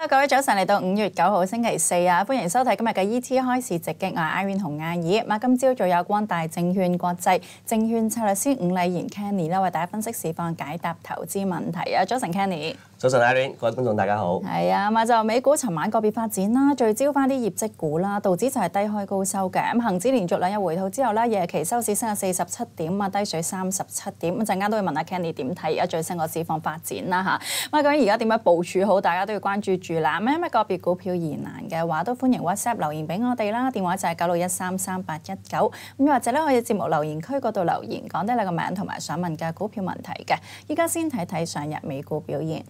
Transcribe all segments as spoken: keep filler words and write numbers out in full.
各位早晨，嚟到五月九號星期四啊，歡迎收睇今日嘅 E T 開市直擊，我係 Irene 洪亞儀。咁今朝早有光大證券國際證券策略師伍禮賢 Kenny 啦，為大家分析市況、解答投資問題啊。早晨 Kenny。 早晨 Irene，各位觀眾大家好。 係啊，咁就美股尋晚個別發展啦，聚焦翻啲業績股啦，道指就係低開高收嘅。咁恆指連續兩日回吐之後咧，夜期收市升咗四十七點啊，低水三十七點。咁陣間都會問下 Kenny 點睇而家最新個市況發展啦嚇。咁啊，究竟而家點樣部署好？大家都要關注住啦。咁因為個別股票疑難嘅話，都歡迎 WhatsApp 留言俾我哋啦。電話就係九六一三三八一九。咁或者咧可以節目留言區嗰度留言，講低你個名同埋想問嘅股票問題嘅。依家先睇睇上日美股表現。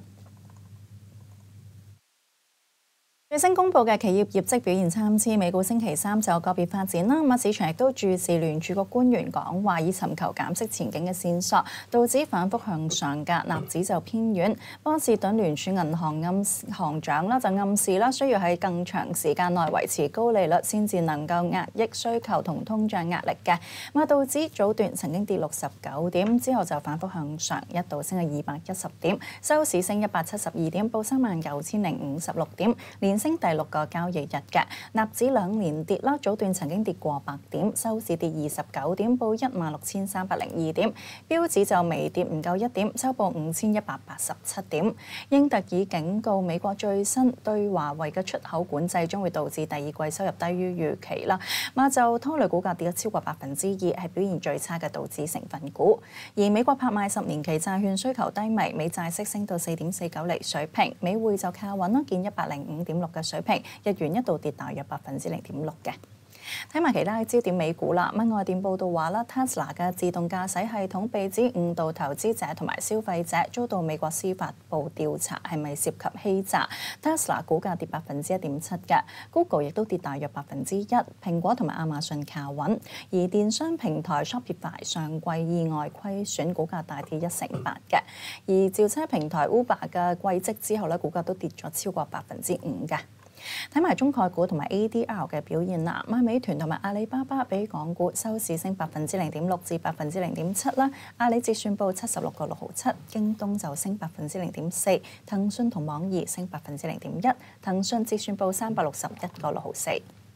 最新公布嘅企業業績表現參差，美股星期三就個別發展啦。咁啊，市場亦都注視聯儲局官員講話，以尋求減息前景嘅線索。道指反覆向上㗎，納指就偏軟。波士頓聯儲銀行暗行長啦就暗示啦，需要喺更長時間內維持高利率，先至能夠壓抑需求同通脹壓力嘅。咁啊，道指早段曾經跌六十九點，之後就反覆向上，一度升咗二百一十點，收市升一百七十二點，報三萬九千零五十六點，連升第六個交易日嘅。納指兩連跌啦，早段曾經跌過百點，收市跌二十九點，報一萬六千三百零二點。標指就微跌唔夠一點，收報五千一百八十七點。英特爾警告美國最新對華為嘅出口管制將會導致第二季收入低於預期啦，咁就拖累股價跌咗超過百分之二，係表現最差嘅道指成分股。而美國拍賣十年期債券需求低迷，美債息升到四點四九厘水平，美匯就靠穩啦，見一百零五點六嘅水平。日元一度跌大約百分之零點六嘅。睇埋其他嘅焦點美股啦，咁外電報道話啦 ，Tesla 嘅自動駕駛系統被指誤導投資者同埋消費者，遭到美國司法部調查，係咪涉及欺詐 ？Tesla 股價跌百分之一點七嘅 ，Google 亦都跌大約百分之一，蘋果同埋亞馬遜靠穩，而電商平台 Shopify 上季意外虧損，股價大跌一成八嘅，而召車平台 Uber 嘅季績之後咧，股價都跌咗超過百分之五嘅。睇埋中概股同埋 A D R 嘅表現啦，咁美團同埋阿里巴巴比港股收市升百分之零點六至百分之零點七啦。阿里折算報七十六個六毫七，京東就升百分之零點四，騰訊同網易升百分之零點一，騰訊折算報三百六十一個六毫四。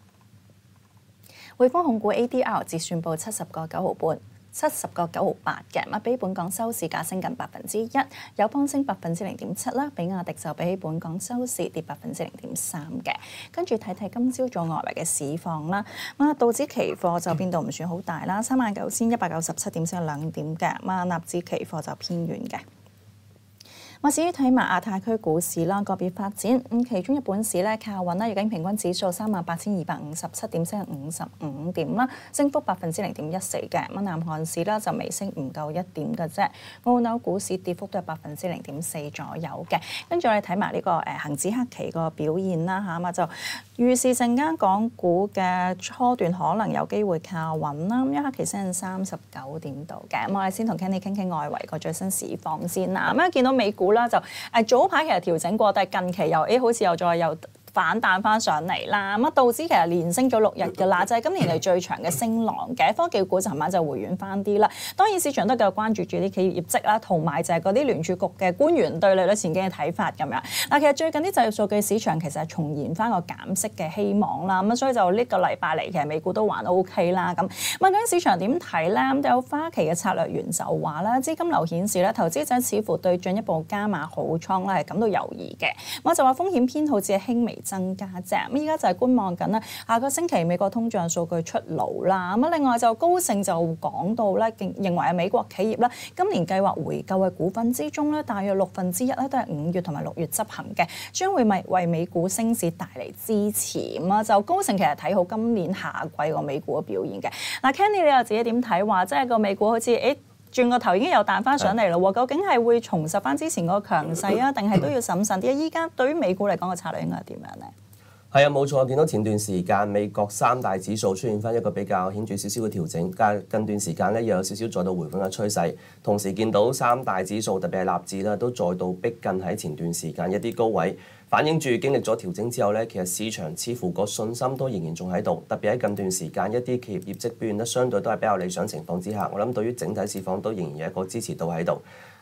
匯豐控股 A D R 折算報七十個九毫半。七十個九毫八嘅，咁比本港收市價升近百分之一，友邦升百分之零點七啦，比亞迪就比起本港收市跌百分之零點三嘅。跟住睇睇今朝早外圍嘅市況啦，咁啊道指期貨就變動唔算好大啦，三萬九千一百九十七點升兩點嘅，咁啊納指期貨就偏軟嘅。我至於睇埋亞太區股市啦，個別發展咁，其中日本市咧靠穩啦，日經平均指數三萬八千二百五十七點，升五十五點啦，升幅百分之零點一四嘅。咁南韓市啦就微升唔夠一點嘅啫。澳紐股市跌幅都係百分之零點四左右嘅。跟住我哋睇埋呢個誒恆指黑期個表現啦嚇，咁就預示陣間港股嘅初段可能有機會靠穩啦。咁一黑期升三十九點度嘅。咁我哋先同 Kenny 傾傾外圍個最新市況先啦。咁一見到美股啦就誒早排其實調整過，但係近期又誒好似又再又反彈翻上嚟啦。咁啊道指其實連升咗六日㗎啦，就係、是、今年嚟最長嘅升浪嘅。科技股尋晚就回軟翻啲啦。當然市場都繼續關注住啲企業業績啦，同埋就係嗰啲聯儲局嘅官員對利率前景嘅睇法咁樣。嗱，其實最近啲就業數據市場其實係重燃翻個減息嘅希望啦。咁所以就呢個禮拜嚟其實美股都還 O K 啦。咁咁究竟市場點睇咧？咁有花旗嘅策略員就話啦，資金流顯示咧，投資者似乎對進一步加碼好倉咧係感到猶豫嘅。咁就話風險偏好只係輕微增加啫，咁依家就係觀望緊啦。下個星期美國通脹數據出爐啦，咁另外就高盛就講到咧，認為係美國企業咧今年計劃回購嘅股份之中咧，大約六分之一咧都係五月同埋六月執行嘅，將會為為美股升市帶嚟支持。咁啊，就高盛其實睇好今年夏季個美股嘅表現嘅。嗱 ，Kenny 你又自己點睇？話即係個美股好似誒轉個頭已經有彈翻上嚟咯喎，究竟係會重拾翻之前個強勢啊，定係都要審慎啲？依家對於美股嚟講個策略應該係點樣咧？ 係啊，冇錯，見到前段時間美國三大指數出現翻一個比較顯著少少嘅調整，但近段時間咧又有少少再度回穩嘅趨勢。同時見到三大指數特別係納指啦，都再度逼近喺前段時間一啲高位，反映住經歷咗調整之後咧，其實市場似乎個信心都仍然仲喺度。特別喺近段時間一啲企業業績表現得相對都係比較理想情況之下，我諗對於整體市況都仍然有一個支持度喺度。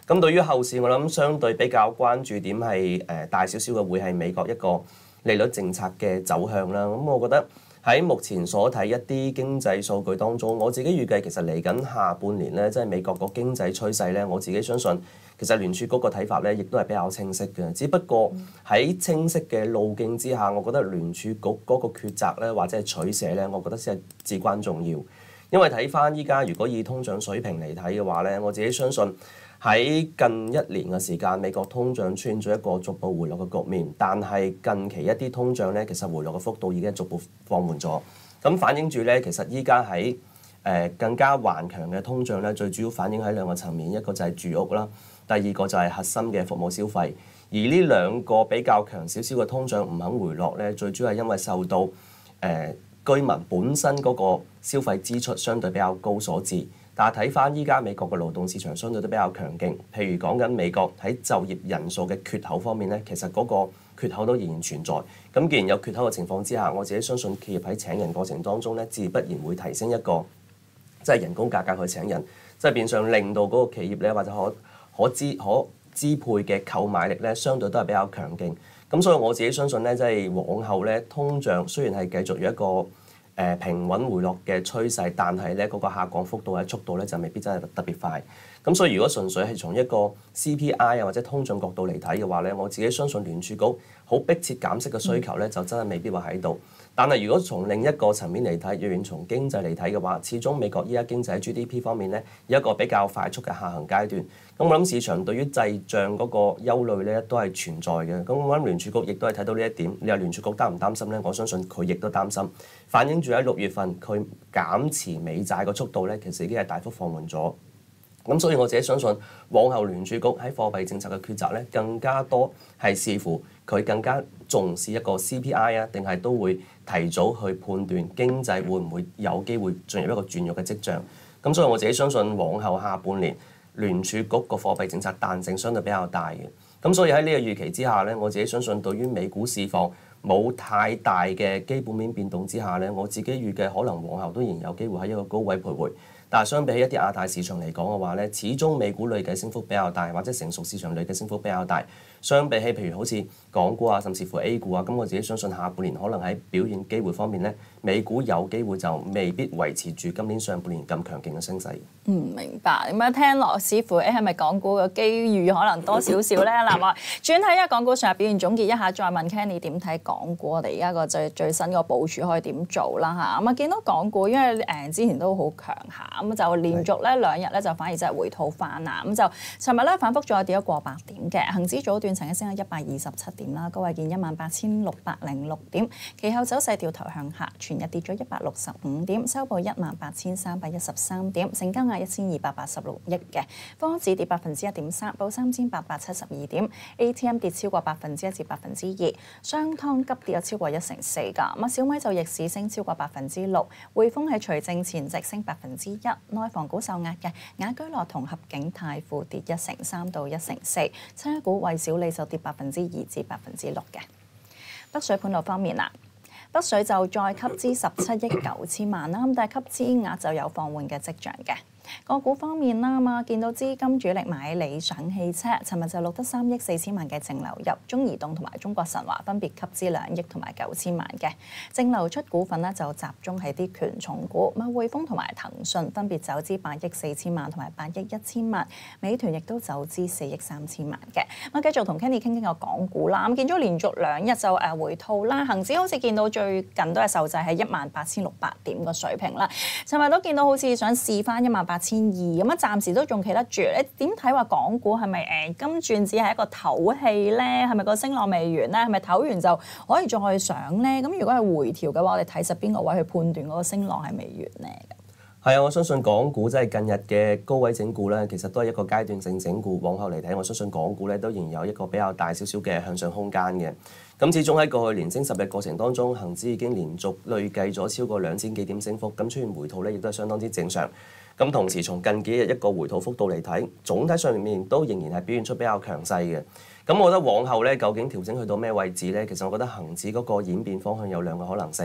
咁對於後市，我諗相對比較關注點係誒大少少嘅，會係美國一個利率政策嘅走向啦。咁我覺得喺目前所睇一啲經濟數據當中，我自己預計其實嚟緊下，下半年咧，即係美國個經濟趨勢咧，我自己相信其實聯儲局個睇法咧，亦都係比較清晰嘅。只不過喺清晰嘅路徑之下，我覺得聯儲局嗰個抉擇咧，或者係取捨咧，我覺得先係至關重要。因為睇翻依家如果以通脹水平嚟睇嘅話咧，我自己相信喺近一年嘅時間，美國通脹出現咗一個逐步回落嘅局面，但係近期一啲通脹咧，其實回落嘅幅度已經逐步放緩咗。咁反映住咧，其實依家喺誒更加頑強嘅通脹咧，最主要反映喺兩個層面，一個就係住屋啦，第二個就係核心嘅服務消費。而呢兩個比較強少少嘅通脹唔肯回落咧，最主要係因為受到誒、呃居民本身嗰個消費支出相對比較高所致，但係睇翻依家美國嘅勞動市場相對都比較強勁，譬如講緊美國喺就業人數嘅缺口方面咧，其實嗰個缺口都仍然存在。咁既然有缺口嘅情況之下，我自己相信企業喺請人過程當中咧，自不然會提升一個即係人工價格去請人，即係變相令到嗰個企業咧或者可可支可支配嘅購買力咧，相對都係比較強勁。咁所以我自己相信咧，即係往後咧，通脹雖然係繼續有一個誒、呃、平穩回落嘅趨勢，但係咧嗰個下降幅度嘅速度咧就未必真係特別快。咁所以如果純粹係從一個 C P I 啊或者通脹角度嚟睇嘅話咧，我自己相信聯儲局好迫切減息嘅需求咧，就真係未必話喺度。但係如果從另一個層面嚟睇，若然從經濟嚟睇嘅話，始終美國依家經濟喺 G D P 方面咧有一個比較快速嘅下行階段。咁我諗市場對於滯脹嗰個憂慮咧都係存在嘅。咁我諗聯儲局亦都係睇到呢一點。你話聯儲局擔唔擔心咧？我相信佢亦都擔心，反映住喺六月份佢減持美債個速度咧，其實已經係大幅放緩咗。咁所以我自己相信，往後聯儲局喺貨幣政策嘅抉擇咧，更加多係視乎佢更加重視一個 C P I 啊，定係都會提早去判斷經濟會唔會有機會進入一個轉弱嘅跡象。咁所以我自己相信，往後下半年聯儲局個貨幣政策彈性相對比較大嘅。咁所以喺呢個預期之下咧，我自己相信對於美股市況冇太大嘅基本面變動之下咧，我自己預計可能往後都仍然有機會喺一個高位徘徊。但係相比起一啲亞太市場嚟講嘅話咧，始終美股累計升幅比較大，或者成熟市場累計升幅比較大。相比起譬如好似港股啊，甚至乎 A 股啊，咁我自己相信下半年可能喺表現機會方面咧，美股有機會就未必維持住今年上半年咁強勁嘅升勢。 嗯，明白。咁樣聽落，似乎誒係咪港股嘅機遇可能多少少咧？嗱，我轉喺一港股上日表現總結一下，再問 Kenny 點睇港股？我哋而家個最最新個部署可以點做啦嚇？咁啊，見到港股因為誒之前都好強下，咁就連續咧兩日咧就反而真係回吐翻啦。咁就尋日咧反覆再跌咗過百點嘅，恆指早段曾經升咗一百二十七點啦，高位見一萬八千六百零六點，其後走勢掉頭向下，全日跌咗一百六十五點，收報一萬八千三百一十三點，成交額一千二百八十六億嘅。科指跌百分之一點三，報三千八百七十二點 ；A T M 跌超過百分之一至百分之二，商湯急跌咗超過一成四㗎。咁啊，小米就逆市升超過百分之六，匯豐喺除淨前值升百分之一，內房股受壓嘅，雅居樂同合景泰富跌一成三到一成四，車股為小利就跌百分之二至百分之六嘅。北水盤路方面啦，北水就再吸資十七億九千萬啦，咁但係吸資額就有放緩嘅跡象嘅。個股方面啦嘛，見到資金主力買理想汽車，尋日就錄得三億四千萬嘅淨流入，中移動同埋中國神華分別吸資兩億同埋九千萬嘅淨流出股份呢，就集中喺啲權重股，咁匯豐同埋騰訊分別走資八億四千萬同埋八億一千萬，美團亦都走資四億三千萬嘅。咁繼續同 Kenny 傾傾個港股啦，咁見咗連續兩日就誒回吐啦，恆指好似見到最近都係受制喺一萬八千六百點個水平啦，尋日都見到好似想試翻一萬八。八千二咁啊，暫時都仲企得住。你點睇話港股係咪誒今轉只係一個唞氣咧？係咪個升浪未完咧？係咪唞完就可以再上咧？咁如果係回調嘅話，我哋睇實邊個位去判斷嗰個升浪係未完咧？ 係啊，我相信港股即係近日嘅高位整固咧，其實都係一個階段性整固。往後嚟睇，我相信港股咧都仍然有一個比較大少少嘅向上空間嘅。咁始終喺過去連升十日過程當中，恆指已經連續累計咗超過兩千幾點升幅，咁出現回吐咧，亦都係相當之正常。咁同時從近幾日一個回吐幅度嚟睇，總體上面都仍然係表現出比較強勢嘅。咁我覺得往後咧，究竟調整去到咩位置咧？其實我覺得恆指嗰個演變方向有兩個可能性。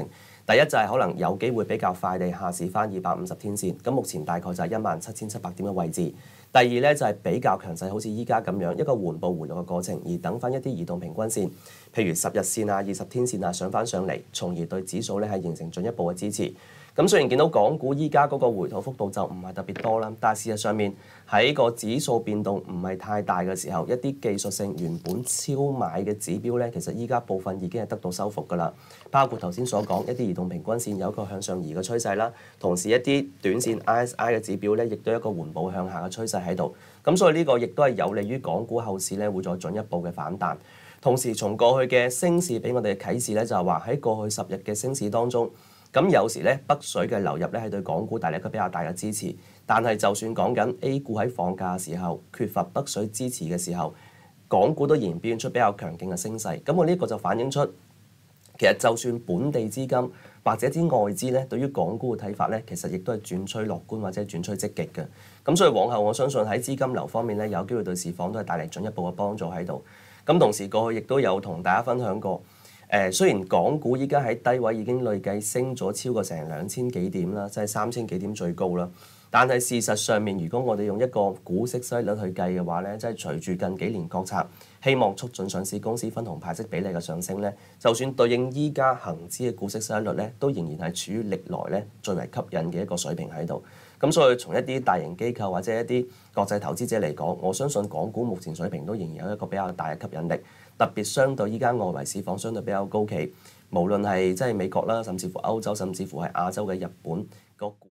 第一就係可能有機會比較快地下試翻二百五十天線，咁目前大概就係一萬七千七百點嘅位置。第二咧就係比較強勢，好似依家咁樣一個緩步回落嘅過程，而等翻一啲移動平均線，譬如十日線啊、二十天線啊上翻上嚟，從而對指數咧係形成進一步嘅支持。咁雖然見到港股依家嗰個回吐幅度就唔係特別多啦，但係事實上面喺個指數變動唔係太大嘅時候，一啲技術性原本超買嘅指標咧，其實依家部分已經係得到收復㗎啦。包括頭先所講一啲移動平均線有一個向上移嘅趨勢啦，同時一啲短線 I S I 嘅指標咧，亦都有一個緩步向下嘅趨勢喺度。咁所以呢個亦都係有利於港股後市咧會再進一步嘅反彈。同時從過去嘅升市俾我哋嘅啟示咧，就係話喺過去十日嘅升市當中。咁有時咧北水嘅流入咧係對港股帶嚟一個比較大嘅支持，但係就算講緊 A 股喺放假嘅時候缺乏北水支持嘅時候，港股都仍然表現出比較強勁嘅升勢。咁我呢個就反映出其實就算本地資金或者啲外資咧對於港股嘅睇法咧，其實亦都係轉趨樂觀或者轉趨積極嘅。咁所以往後我相信喺資金流方面咧有機會對市況都係帶嚟進一步嘅幫助喺度。咁同時過去亦都有同大家分享過。誒雖然港股依家喺低位已經累計升咗超過成兩千幾點啦，即係三千幾點最高啦。但係事實上面，如果我哋用一個股息收益率去計嘅話咧，即係隨住近幾年國策希望促進上市公司分紅派息比例嘅上升咧，就算對應依家恆指嘅股息收益率咧，都仍然係處於歷來咧最為吸引嘅一個水平喺度。咁所以從一啲大型機構或者一啲國際投資者嚟講，我相信港股目前水平都仍然有一個比較大嘅吸引力。特別相對依家外圍市況相對比較高企，無論係即係美國啦，甚至乎歐洲，甚至乎係亞洲嘅日本個股。